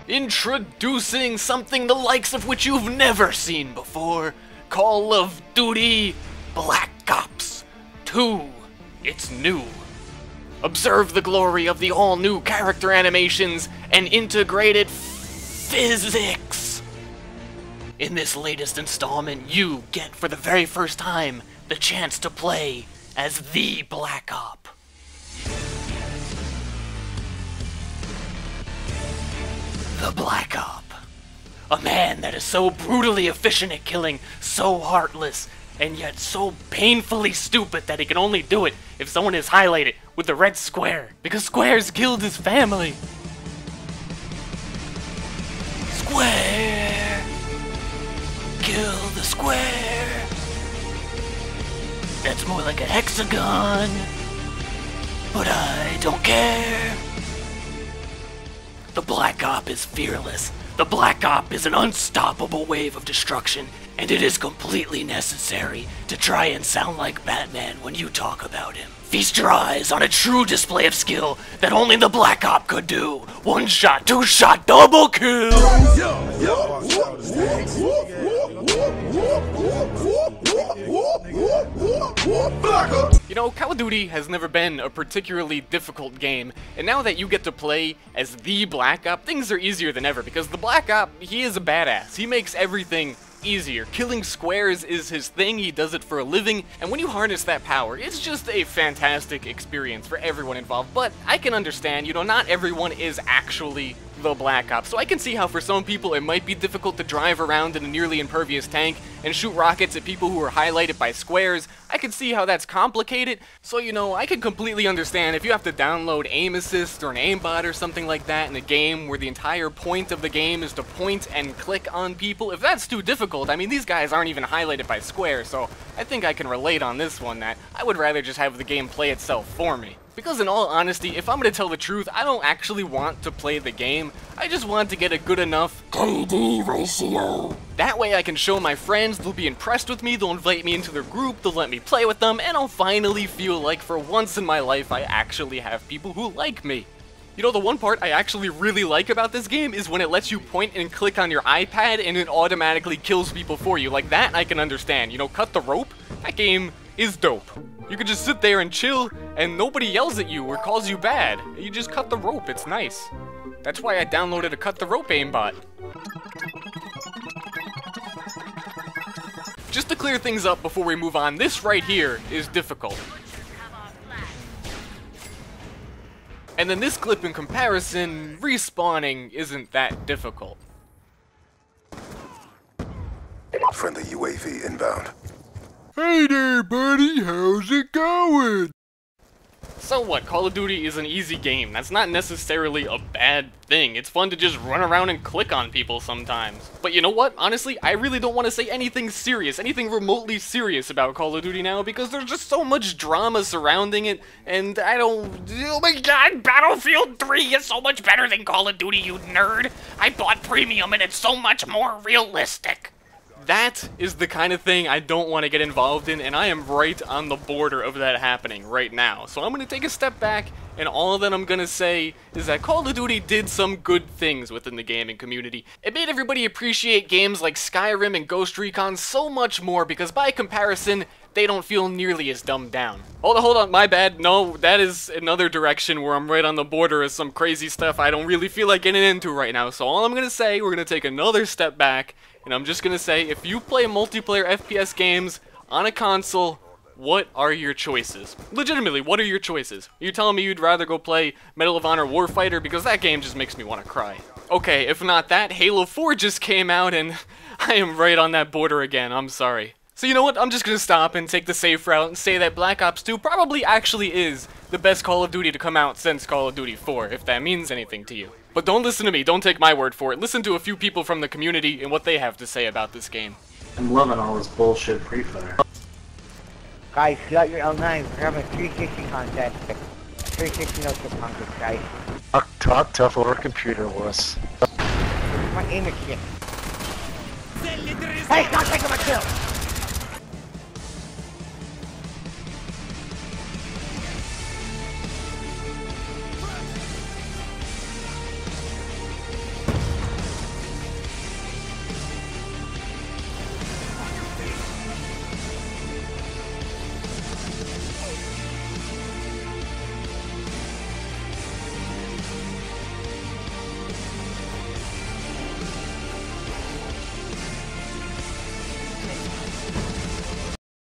Introducing something the likes of which you've never seen before. Call of Duty Black Ops 2. It's new. Observe the glory of the all-new character animations and integrated physics. In this latest installment, you get for the very first time the chance to play as the Black Op. The Black Op. A man that is so brutally efficient at killing, so heartless, and yet so painfully stupid that he can only do it if someone is highlighted with the red square, because squares killed his family. Square! Kill the square! That's more like a hexagon, but I don't care. The Black Op is fearless. The Black Op is an unstoppable wave of destruction, and it is completely necessary to try and sound like Batman when you talk about him. Feast your eyes on a true display of skill that only the Black Op could do. One shot, two shot, double kill! You know, Call of Duty has never been a particularly difficult game, and now that you get to play as the Black Op, things are easier than ever, because the Black Op, he is a badass. He makes everything easier. Killing squares is his thing, he does it for a living, and when you harness that power, it's just a fantastic experience for everyone involved. But I can understand, you know, not everyone is actually the Black Ops, so I can see how for some people it might be difficult to drive around in a nearly impervious tank and shoot rockets at people who are highlighted by squares. I can see how that's complicated, so you know, I can completely understand if you have to download aim assist or an aimbot or something like that in a game where the entire point of the game is to point and click on people. If that's too difficult, I mean, these guys aren't even highlighted by squares, so I think I can relate on this one that I would rather just have the game play itself for me. Because in all honesty, if I'm gonna tell the truth, I don't actually want to play the game. I just want to get a good enough KD ratio. That way I can show my friends, they'll be impressed with me, they'll invite me into their group, they'll let me play with them, and I'll finally feel like for once in my life I actually have people who like me. You know, the one part I actually really like about this game is when it lets you point and click on your iPad and it automatically kills people for you. Like that I can understand. You know, cut the rope? That game is dope. You can just sit there and chill and nobody yells at you or calls you bad. You just cut the rope, it's nice. That's why I downloaded a cut the rope aimbot. Just to clear things up before we move on, this right here is difficult. And then this clip in comparison, respawning isn't that difficult. Friendly UAV inbound. Hey there, buddy, how's it going? So what, Call of Duty is an easy game. That's not necessarily a bad thing. It's fun to just run around and click on people sometimes. But you know what? Honestly, I really don't want to say anything serious, anything remotely serious about Call of Duty now, because there's just so much drama surrounding it, and I don't... Oh my god, Battlefield 3 is so much better than Call of Duty, you nerd! I bought Premium and it's so much more realistic! That is the kind of thing I don't want to get involved in, and I am right on the border of that happening right now. So I'm going to take a step back, and all that I'm going to say is that Call of Duty did some good things within the gaming community. It made everybody appreciate games like Skyrim and Ghost Recon so much more, because by comparison, they don't feel nearly as dumbed down. Hold on, my bad. No, that is another direction where I'm right on the border of some crazy stuff I don't really feel like getting into right now. So all I'm going to say, we're going to take another step back, and I'm just gonna say, if you play multiplayer FPS games on a console, what are your choices? Legitimately, what are your choices? Are you telling me you'd rather go play Medal of Honor Warfighter? Because that game just makes me want to cry. Okay, if not that, Halo 4 just came out, and I am right on that border again, I'm sorry. So you know what, I'm just gonna stop and take the safe route and say that Black Ops 2 probably actually is the best Call of Duty to come out since Call of Duty 4, if that means anything to you. But don't listen to me, don't take my word for it. Listen to a few people from the community and what they have to say about this game. I'm loving all this bullshit Pre-Fire. Guys, fill out your L9. We're having a 360 contest. 360 no clip contest, guys. Talk tough over computer, Wuss. My aim is shit. Hey, stop taking my kill!